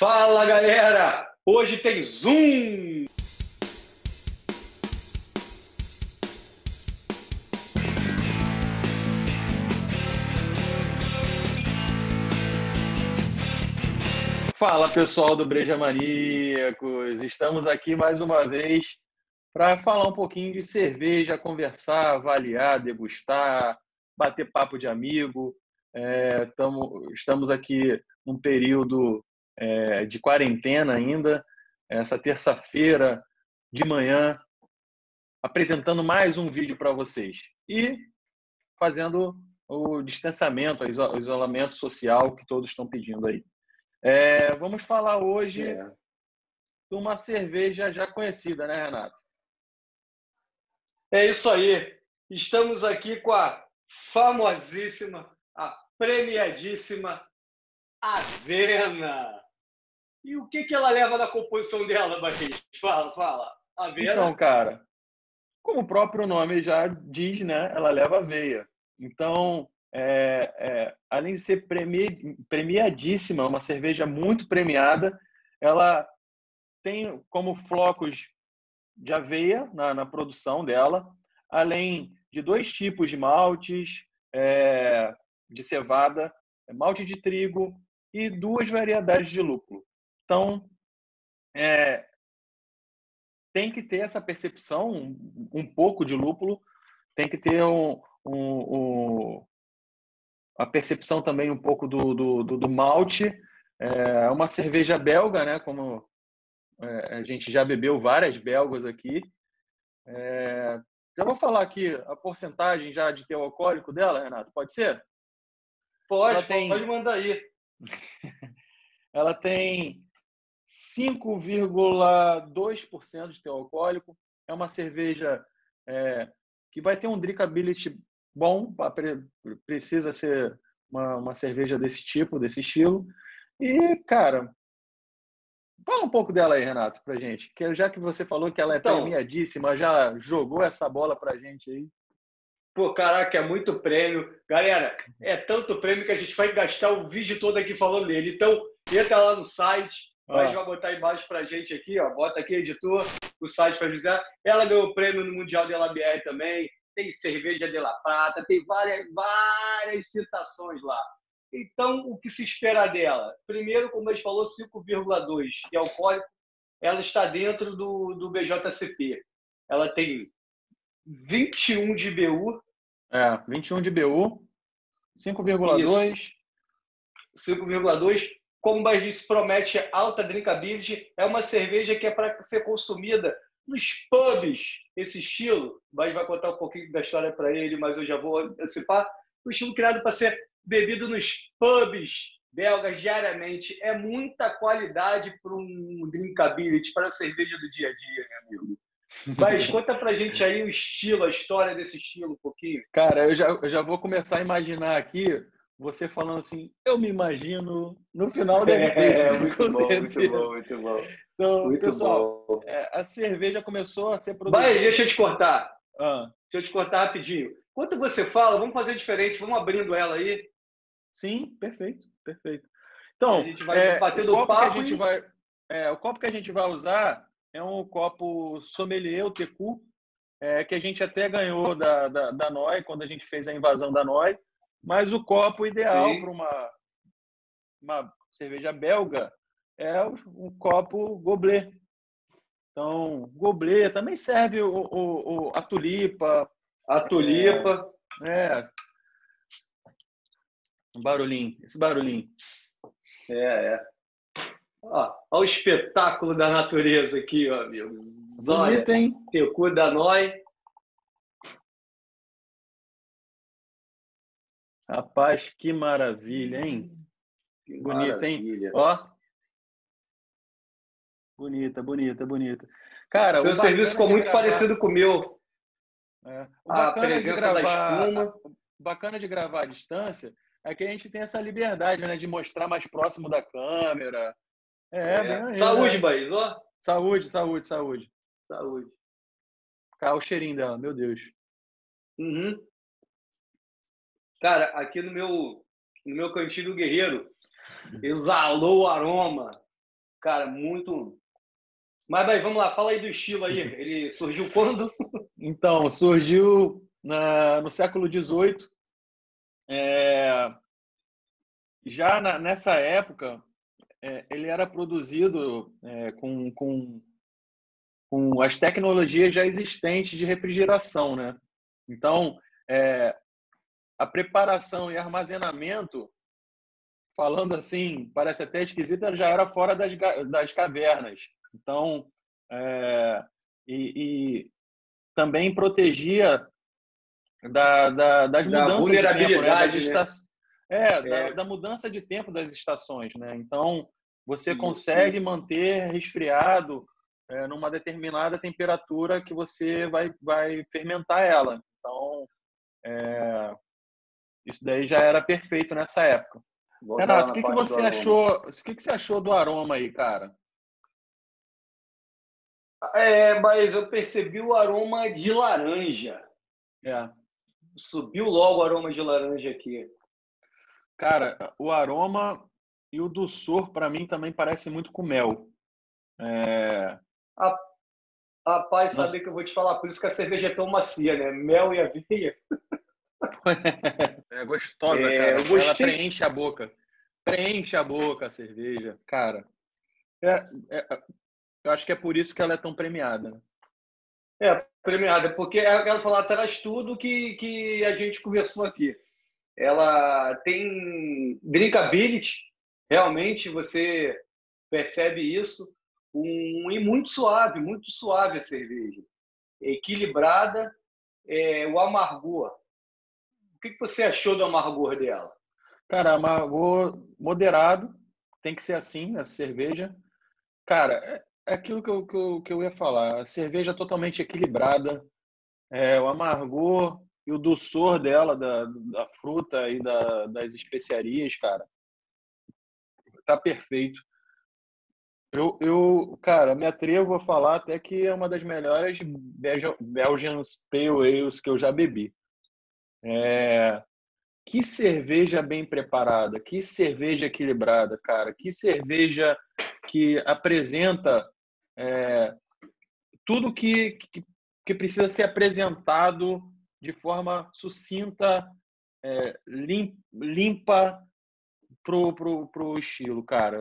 Fala, galera! Hoje tem Zoom! Fala, pessoal do Breja Maníacos! Estamos aqui mais uma vez para falar um pouquinho de cerveja, conversar, avaliar, degustar, bater papo de amigo. Estamos aqui num período de quarentena ainda, essa terça-feira de manhã, apresentando mais um vídeo para vocês e fazendo o distanciamento, o isolamento social que todos estão pedindo aí. Vamos falar hoje de uma cerveja já conhecida, né, Renato? É isso aí. Estamos aqui com a famosíssima, a premiadíssima Avena. E o que ela leva na composição dela, Barreto? Fala. Então, Avena? cara, como o próprio nome já diz, né, ela leva aveia. Então, além de ser premiadíssima, uma cerveja muito premiada, ela tem como flocos de aveia na produção dela, além de dois tipos de maltes, de cevada, malte de trigo e duas variedades de lúpulo. Então, tem que ter essa percepção, um pouco de lúpulo, tem que ter a percepção também um pouco do malte. É uma cerveja belga, né? Como a gente já bebeu várias belgas aqui. Já vou falar aqui a porcentagem já de teor alcoólico dela, Renato, pode ser? Pode mandar aí. Ela tem 5,2% de teor alcoólico. É uma cerveja que vai ter um drinkability bom, precisa ser uma cerveja desse tipo, desse estilo. E, cara, fala um pouco dela aí, Renato, pra gente. Já que você falou que ela é Então, premiadíssima, já jogou essa bola pra gente aí. pô, caraca, é muito prêmio. Galera, é tanto prêmio que a gente vai gastar o vídeo todo aqui falando dele. Então, entra lá no site, vai botar embaixo pra gente aqui, ó. Bota aqui, editor, o site para ajudar. Ela ganhou prêmio no Mundial de LABR também. Tem cerveja de La Plata, tem várias citações lá. Então, o que se espera dela? Primeiro, como a gente falou, 5,2 de alcoólico. Ela está dentro do BJCP. Ela tem 21 de BU. 21 de BU, Isso, 5,2. 5,2. Como a gente promete alta drinkability, é uma cerveja que é para ser consumida nos pubs, esse estilo. Mas vai contar um pouquinho da história para ele, mas eu já vou antecipar. O estilo criado para ser bebido nos pubs belgas diariamente. É muita qualidade para um drinkability, para a cerveja do dia a dia, meu amigo. Mas conta pra gente aí o estilo, a história desse estilo um pouquinho. Cara, eu já vou começar a imaginar aqui você falando assim, eu me imagino, no final deve ter isso, Muito com bom, certeza. muito bom. Então, Muito pessoal, bom. a cerveja começou a ser Vai, produzida. deixa eu te cortar. Ah, Deixa eu te cortar rapidinho. Enquanto você fala, vamos fazer diferente, vamos abrindo ela aí. sim, perfeito, perfeito. A Então, gente vai batendo papo e. o copo que a gente vai usar é um copo sommelier, o Tecu, que a gente até ganhou da NOI, quando a gente fez a invasão da NOI, mas o copo ideal para Sim. uma cerveja belga é um copo gobelet. Então, gobelet também serve a tulipa. A tulipa. É, um barulhinho, esse barulhinho. É. Ó, olha o espetáculo da natureza aqui, ó, amigo. Olha, Bonito, hein? Tecu da Noi. Rapaz, que maravilha, hein? Que Bonita, hein? maravilha. Ó, bonita, bonita, bonita. Cara, Seu serviço ficou muito parecido com o meu. o A bacana de presença da gravar, espuma. o bacana de gravar à distância é que a gente tem essa liberdade, né, de mostrar mais próximo da câmera. Bem maneiro, Saúde, né? Baís, ó. Saúde, saúde, saúde. Saúde. Cara, o cheirinho dela, meu Deus. Uhum. Cara, aqui no meu cantinho do guerreiro, exalou o aroma Cara, muito... Mas vamos lá, fala aí do estilo aí. Ele surgiu quando? Então, surgiu no século XVIII. Nessa época, ele era produzido com as tecnologias já existentes de refrigeração, né? Então, a preparação e armazenamento, falando assim, parece até esquisito, já era fora das cavernas. Então, e também protegia das Da mudanças de tempo, né? vulnerabilidade, né? Da mudança de tempo das estações, né? Então, você consegue Isso. manter resfriado numa determinada temperatura que você vai fermentar ela. Então, isso daí já era perfeito nessa época. Voltar lá Renato, o na que que parte do você aroma. achou? O que que você achou do aroma aí, cara? Mas eu percebi o aroma de laranja. É. Subiu logo o aroma de laranja aqui. Cara, o aroma e o doçor, para mim, também parece muito com mel. Rapaz, Não- saber que eu vou te falar, por isso que a cerveja é tão macia, né? Mel e aveia. É gostosa, cara. Eu Ela gostei. preenche a boca. Preenche a boca a cerveja. Cara, é- é- eu acho que é por isso que ela é tão premiada, né? Premiada, porque ela fala, traz tudo que a gente conversou aqui. Ela tem drinkability, realmente você percebe isso, e muito suave a cerveja. Equilibrada, o amargor. O que você achou do amargor dela? Cara, amargor moderado. Tem que ser assim, a cerveja. Cara, é aquilo que eu ia falar. A cerveja totalmente equilibrada. O amargor e o doçor dela, da fruta e das especiarias, cara, tá perfeito. Cara, me atrevo a falar até que é uma das melhores Belgian Pale Ales que eu já bebi. Que cerveja bem preparada, que cerveja equilibrada, cara. Que cerveja que apresenta tudo que precisa ser apresentado de forma sucinta, limpa pro estilo, cara.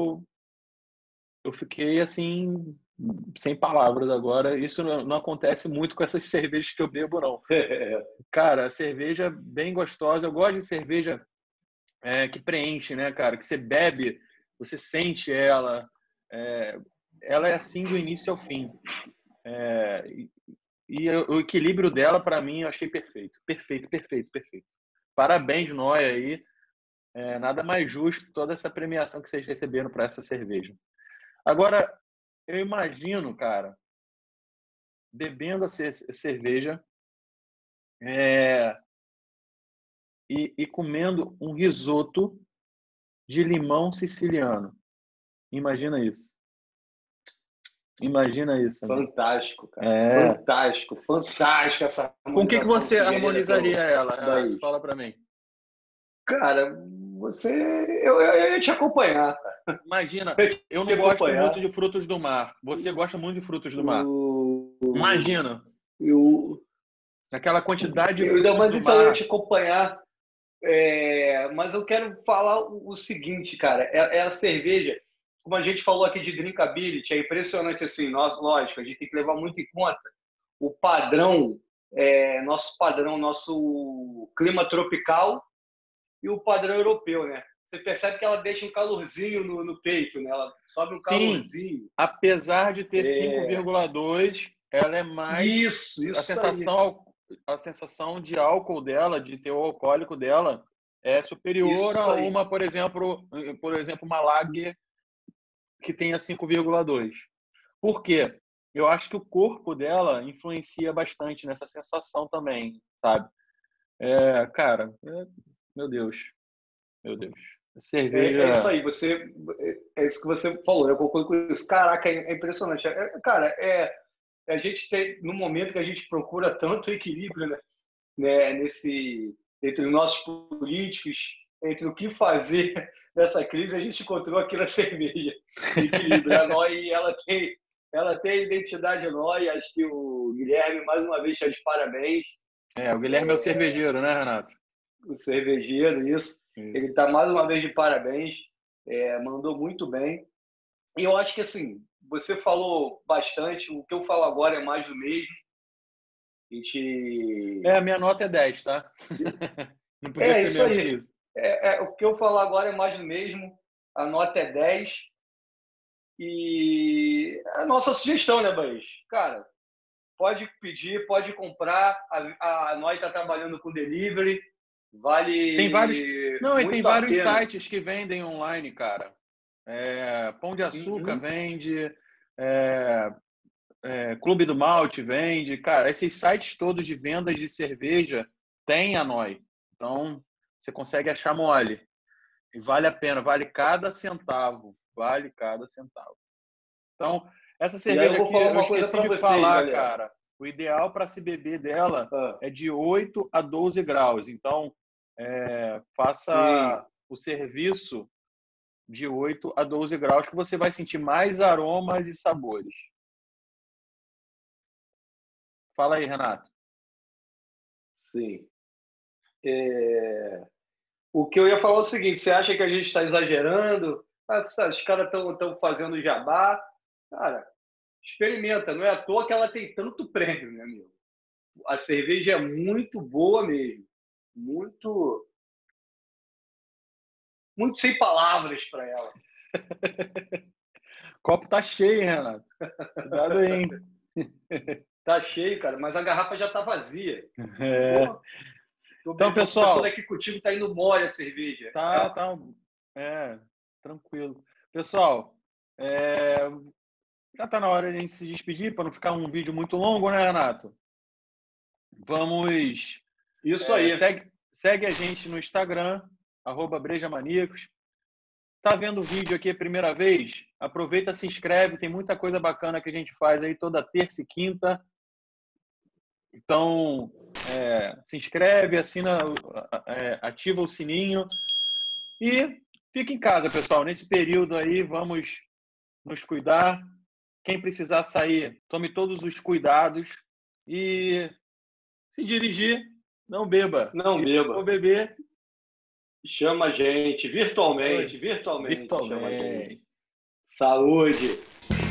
Eu fiquei assim sem palavras agora. Isso não acontece muito com essas cervejas que eu bebo, não. Cara, cerveja bem gostosa. Eu gosto de cerveja que preenche, né, cara? Que você bebe, você sente ela. É, ela é assim do início ao fim. E o equilíbrio dela, para mim, eu achei perfeito. Perfeito, perfeito, perfeito. Parabéns, Noia, aí. Nada mais justo toda essa premiação que vocês receberam para essa cerveja. Agora, eu imagino, cara, bebendo a cerveja e comendo um risoto de limão siciliano. Imagina isso. Imagina isso, né? Fantástico, cara. Fantástico, fantástico essa Com o que harmonização você sugerida harmonizaria ela, da Renato? Fala para mim. Cara, eu ia te acompanhar, cara. Imagina, Eu ia eu te não gosto muito acompanhar. de frutos do mar. Você gosta muito de frutos do mar. O, Imagina, eu, aquela quantidade de frutos mas do então eu ia te mar. acompanhar. Mas eu quero falar o seguinte, cara. É a cerveja, como a gente falou aqui de drinkability, é impressionante assim. Lógico, a gente tem que levar muito em conta o padrão, nosso padrão, nosso clima tropical e o padrão europeu, né? Você percebe que ela deixa um calorzinho no peito, né? Ela sobe um Sim, calorzinho. apesar de ter 5,2, ela é mais a Isso aí. sensação a sensação de álcool dela, de teor alcoólico dela é superior Isso a aí. uma, por exemplo, uma lager que tenha 5,2. Por quê? Eu acho que o corpo dela influencia bastante nessa sensação também, sabe? Cara, meu Deus, meu Deus. É isso Cerveja. aí. É isso que você falou. Eu concordo com isso. Caraca, é impressionante. Cara, a gente tem, no momento que a gente procura tanto equilíbrio, né, entre os nossos políticos, entre o que fazer dessa crise, a gente encontrou aqui na cerveja. Equilíbrio. A Noi, ela tem a identidade Noi. Acho que o Guilherme, mais uma vez, está de parabéns. O Guilherme é o cervejeiro, né, Renato? O cervejeiro, isso. Ele está mais uma vez de parabéns. Mandou muito bem. E eu acho que, assim, você falou bastante. O que eu falo agora é mais do mesmo. A minha nota é 10, tá? Não podia ser isso menos aí. que isso. O que eu falar agora é mais do mesmo. A nota é 10. E a nossa sugestão, né, Baís? Cara, pode pedir, pode comprar. A Noi está trabalhando com delivery. Vale. Tem vários. Não, e tem vários pena. sites que vendem online, cara. Pão de Açúcar vende. Clube do Malte vende. Cara, esses sites todos de vendas de cerveja tem a Noi. Então, você consegue achar mole. E vale a pena, vale cada centavo. Vale cada centavo. Então, essa cerveja aqui, eu esqueci de falar, galera. Cara. O ideal para se beber dela é de 8 a 12 graus. Então, faça o serviço de 8 a 12 graus, que você vai sentir mais aromas e sabores. Fala aí, Renato. Sim. O que eu ia falar é o seguinte: você acha que a gente está exagerando? Os caras estão fazendo jabá. Cara, experimenta. Não é à toa que ela tem tanto prêmio, meu amigo. A cerveja é muito boa mesmo. Muito sem palavras para ela. O copo tá cheio, hein, Renato? Cuidado aí, hein? Tá cheio, cara, mas a garrafa já tá vazia. Então, pessoal, conversando aqui contigo, tá indo mole a cerveja. Tá. Tranquilo. Pessoal, já tá na hora de a gente se despedir, para não ficar um vídeo muito longo, né, Renato? Vamos... Isso aí. Segue a gente no Instagram, @brejamaníacos. Tá vendo o vídeo aqui a primeira vez? Aproveita, se inscreve, tem muita coisa bacana que a gente faz aí toda terça e quinta. Então, se inscreve, assina, ativa o sininho e fica em casa, pessoal. Nesse período aí, vamos nos cuidar. Quem precisar sair, tome todos os cuidados e se dirigir, não beba. Não beba. Ou beber, chama a gente virtualmente. Chama a gente. Saúde.